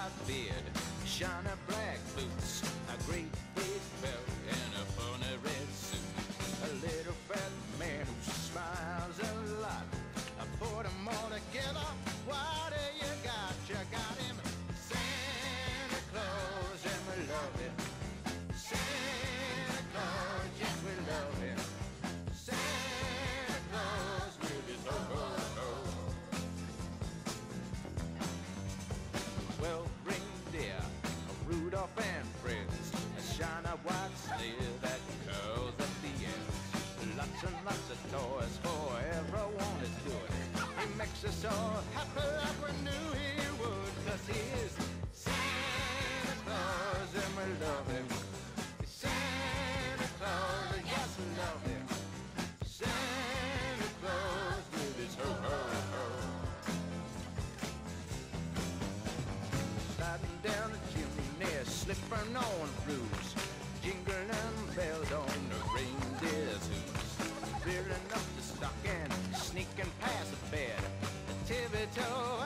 white beard, shiny black boots, a great big belt, and a funny red suit. A little fat man who smiles a lot. I put them all together. What do you got? You got him, Santa Claus, and we love him. Santa Claus, yes, we love him. Santa Claus with his ho-ho-ho. Well, reindeer, Rudolph and friends, a shiny white sleigh that curls at the end. Lots and lots of toys for everyone is good. He makes us all happy like we knew he would, 'cause he is Santa Claus and we love him. Santa Claus, yes, we love him. Santa Claus with his ho-ho-ho. Sliding down the chimney, slipping on roofs, jingling bells on the reindeer's hooves, filling up the stocking, sneaking past the bed, tiptoe